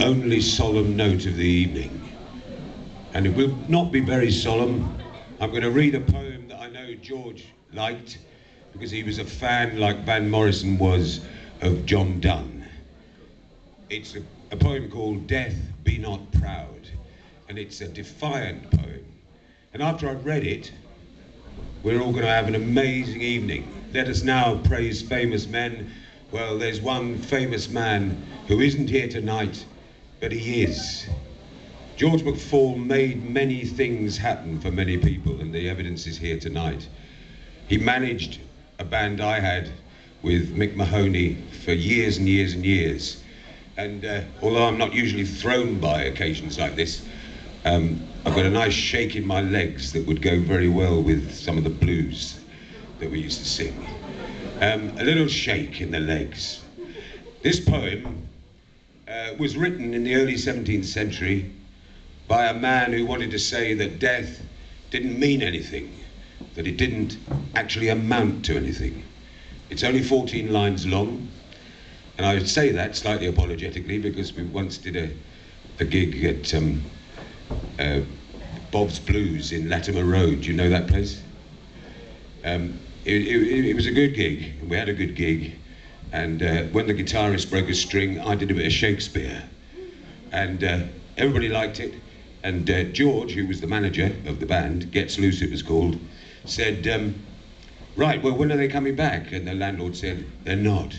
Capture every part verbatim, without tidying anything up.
only solemn note of the evening. And it will not be very solemn. I'm going to read a poem that I know George liked, because he was a fan, like Van Morrison was, of John Donne. It's a, a poem called Death Be Not Proud, and it's a defiant poem. And after I've read it, we're all going to have an amazing evening. Let us now praise famous men. Well, there's one famous man who isn't here tonight, but he is. George McFall made many things happen for many people, and the evidence is here tonight. He managed a band I had with Mick Mahoney for years and years and years. And uh, although I'm not usually thrown by occasions like this, um, I've got a nice shake in my legs that would go very well with some of the blues that we used to sing. Um, a little shake in the legs. This poem uh, was written in the early seventeenth century by a man who wanted to say that death didn't mean anything, that it didn't actually amount to anything. It's only fourteen lines long, and I say that slightly apologetically because we once did a, a gig at um, uh, Bob's Blues in Latimer Road. You know that place? Um, it, it, it was a good gig, and we had a good gig, and uh, when the guitarist broke a string, I did a bit of Shakespeare, and uh, everybody liked it. And uh, George, who was the manager of the band, Gets Loose it was called, said, um, right, well, when are they coming back? And the landlord said, they're not.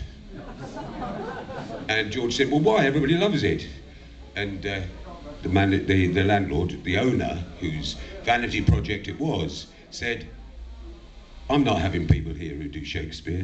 And George said, well, why? Everybody loves it. And uh, the, man, the, the landlord, the owner, whose vanity project it was, said, I'm not having people here who do Shakespeare.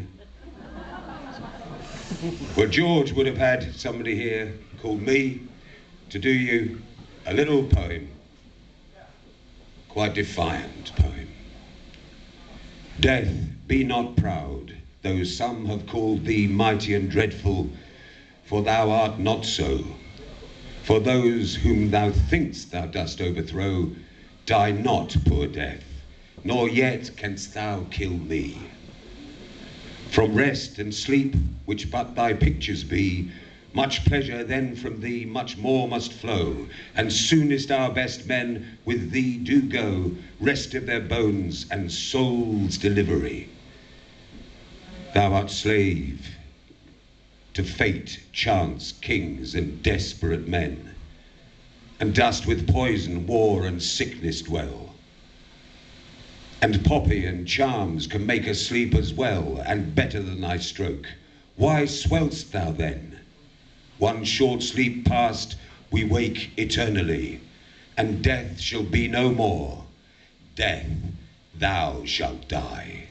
Well, George would have had somebody here called me to do you a little poem, quite defiant poem. Death, be not proud, though some have called thee mighty and dreadful, for thou art not so. For those whom thou think'st thou dost overthrow, die not, poor death, nor yet canst thou kill me. From rest and sleep, which but thy pictures be, much pleasure then from thee much more must flow, and soonest our best men with thee do go, rest of their bones and souls' delivery. Thou art slave to fate, chance, kings, and desperate men, and dost with poison, war, and sickness dwell. And poppy and charms can make us sleep as well, and better than thy stroke. Why swell'st thou then? One short sleep past, we wake eternally, and death shall be no more. Death, thou shalt die.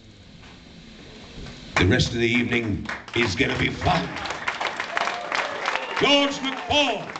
The rest of the evening is going to be fun. George McFall.